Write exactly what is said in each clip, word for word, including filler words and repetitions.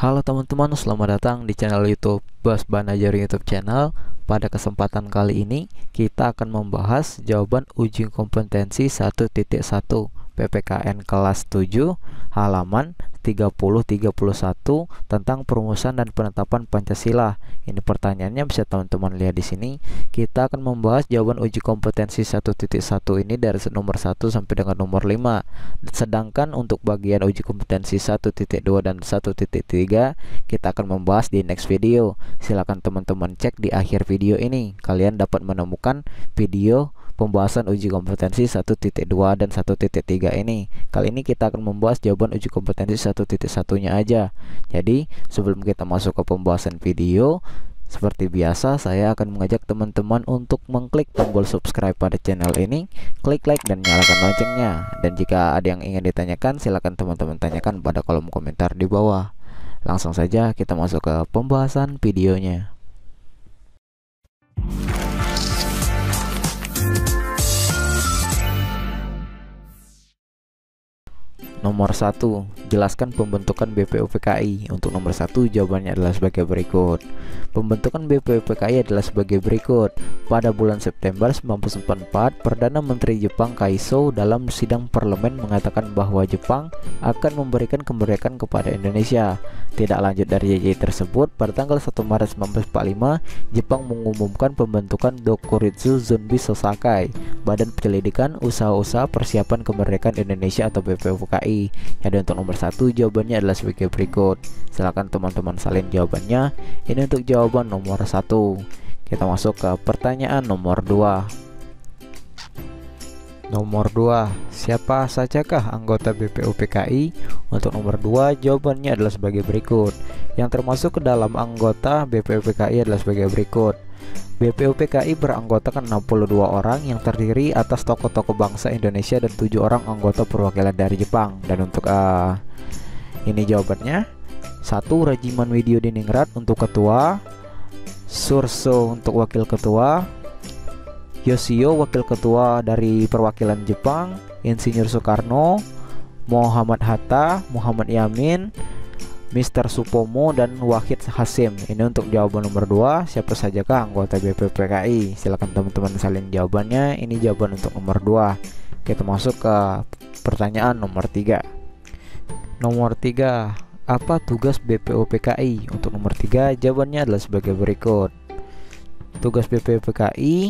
Halo teman-teman, selamat datang di channel YouTube Bas Banajar YouTube channel. Pada kesempatan kali ini kita akan membahas jawaban uji kompetensi satu titik satu P P K N kelas tujuh halaman tiga puluh tiga puluh satu tentang perumusan dan penetapan Pancasila. Ini pertanyaannya bisa teman-teman lihat di sini. Kita akan membahas jawaban uji kompetensi satu titik satu ini dari nomor satu sampai dengan nomor lima. Sedangkan untuk bagian uji kompetensi satu titik dua dan satu titik tiga kita akan membahas di next video. Silakan teman-teman cek di akhir video ini. Kalian dapat menemukan video pembahasan uji kompetensi satu titik dua dan satu titik tiga ini. Kali ini kita akan membahas jawaban uji kompetensi satu titik satu-nya aja. Jadi, sebelum kita masuk ke pembahasan video, seperti biasa saya akan mengajak teman-teman untuk mengklik tombol subscribe pada channel ini, klik like dan nyalakan loncengnya. Dan jika ada yang ingin ditanyakan, silakan teman-teman tanyakan pada kolom komentar di bawah. Langsung saja kita masuk ke pembahasan videonya. Nomor satu, jelaskan pembentukan B P U P K I. Untuk nomor satu, jawabannya adalah sebagai berikut. Pembentukan B P U P K I adalah sebagai berikut. Pada bulan September seribu sembilan ratus empat puluh empat, Perdana Menteri Jepang Kaiso dalam sidang parlemen mengatakan bahwa Jepang akan memberikan kemerdekaan kepada Indonesia. Tidak lanjut dari janji tersebut, pada tanggal satu Maret seribu sembilan ratus empat puluh lima, Jepang mengumumkan pembentukan Dokuritsu Zunbi Sosakai, Badan Penyelidikan Usaha-usaha Persiapan Kemerdekaan Indonesia atau B P U P K I. Jadi untuk nomor satu jawabannya adalah sebagai berikut. Silakan teman-teman salin jawabannya. Ini untuk jawaban nomor satu. Kita masuk ke pertanyaan nomor dua. Nomor dua, siapa sajakah anggota B P U P K I? Untuk nomor dua jawabannya adalah sebagai berikut. Yang termasuk ke dalam anggota B P U P K I adalah sebagai berikut. B P U P K I beranggotakan enam puluh dua orang yang terdiri atas tokoh-tokoh bangsa Indonesia dan tujuh orang anggota perwakilan dari Jepang. Dan untuk uh, ini jawabannya, satu Rajiman Widyo Diningrat untuk ketua, Surso untuk wakil ketua, Yoshio wakil ketua dari perwakilan Jepang, Insinyur Soekarno, Muhammad Hatta, Muhammad Yamin, Mister Supomo, dan Wahid Hasim. Ini untuk jawaban nomor dua. Siapa sajakah anggota B P U P K I? Silakan teman-teman salin jawabannya. Ini jawaban untuk nomor dua. Kita masuk ke pertanyaan nomor tiga. Nomor tiga, apa tugas B P U P K I? Untuk nomor tiga jawabannya adalah sebagai berikut. Tugas B P U P K I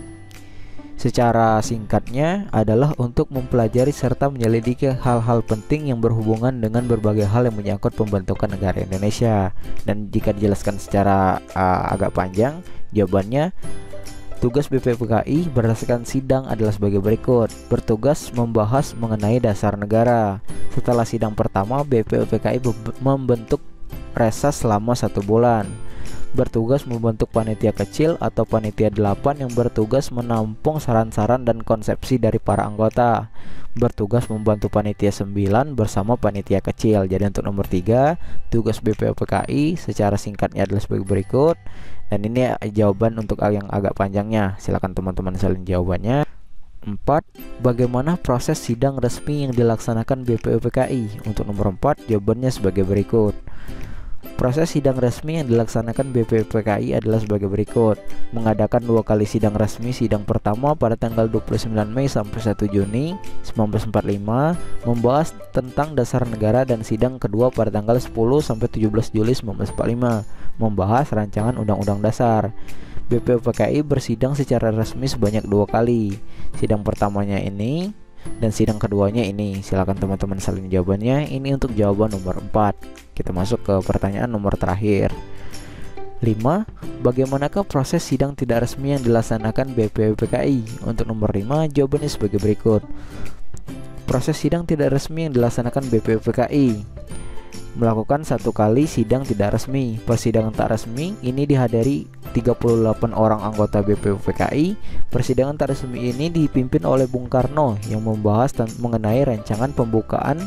secara singkatnya adalah untuk mempelajari serta menyelidiki hal-hal penting yang berhubungan dengan berbagai hal yang menyangkut pembentukan negara Indonesia. Dan jika dijelaskan secara uh, agak panjang, jawabannya tugas B P U P K I berdasarkan sidang adalah sebagai berikut. Bertugas membahas mengenai dasar negara. Setelah sidang pertama, B P U P K I membentuk resas selama satu bulan. Bertugas membentuk panitia kecil atau panitia delapan yang bertugas menampung saran-saran dan konsepsi dari para anggota. Bertugas membantu panitia sembilan bersama panitia kecil. Jadi untuk nomor tiga, tugas B P U P K I secara singkatnya adalah sebagai berikut. Dan ini jawaban untuk yang agak panjangnya. Silakan teman-teman salin jawabannya. Empat, bagaimana proses sidang resmi yang dilaksanakan B P U P K I? Untuk nomor empat, jawabannya sebagai berikut. Proses sidang resmi yang dilaksanakan B P U P K I adalah sebagai berikut. Mengadakan dua kali sidang resmi. Sidang pertama pada tanggal dua puluh sembilan Mei sampai satu Juni seribu sembilan ratus empat puluh lima membahas tentang dasar negara, dan sidang kedua pada tanggal sepuluh sampai tujuh belas Juli seribu sembilan ratus empat puluh lima membahas rancangan undang-undang dasar. B P U P K I bersidang secara resmi sebanyak dua kali. Sidang pertamanya ini dan sidang keduanya ini. Silakan teman-teman salin jawabannya. Ini untuk jawaban nomor empat. Kita masuk ke pertanyaan nomor terakhir. lima. Bagaimanakah proses sidang tidak resmi yang dilaksanakan B P U P K I? Untuk nomor lima jawabannya sebagai berikut. Proses sidang tidak resmi yang dilaksanakan B P U P K I melakukan satu kali sidang tidak resmi. Persidangan tak resmi ini dihadiri tiga puluh delapan orang anggota B P U P K I. Persidangan tak resmi ini dipimpin oleh Bung Karno yang membahas mengenai rancangan pembukaan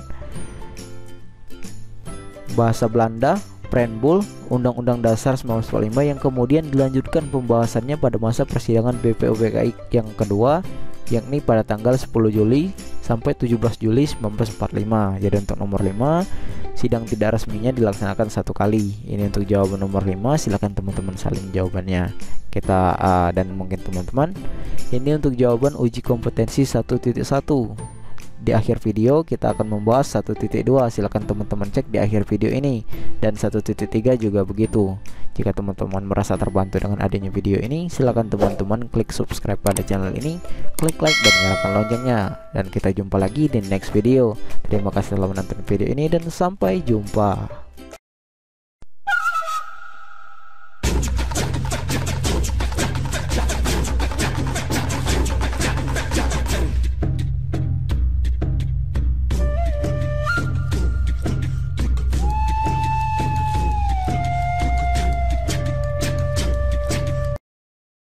bahasa Belanda, Preambul, Undang-Undang Dasar seribu sembilan ratus empat puluh lima, yang kemudian dilanjutkan pembahasannya pada masa persidangan B P U P K I yang kedua, yakni pada tanggal sepuluh Juli sampai tujuh belas Juli seribu sembilan ratus empat puluh lima. Jadi untuk nomor lima, sidang tidak resminya dilaksanakan satu kali. Ini untuk jawaban nomor lima, silakan teman-teman salin jawabannya. Kita uh, dan mungkin teman-teman, ini untuk jawaban uji kompetensi satu titik satu. Di akhir video kita akan membahas satu titik dua, silakan teman-teman cek di akhir video ini, dan satu titik tiga juga begitu. Jika teman-teman merasa terbantu dengan adanya video ini, silakan teman-teman klik subscribe pada channel ini, klik like dan nyalakan loncengnya, dan kita jumpa lagi di next video. Terima kasih telah menonton video ini dan sampai jumpa.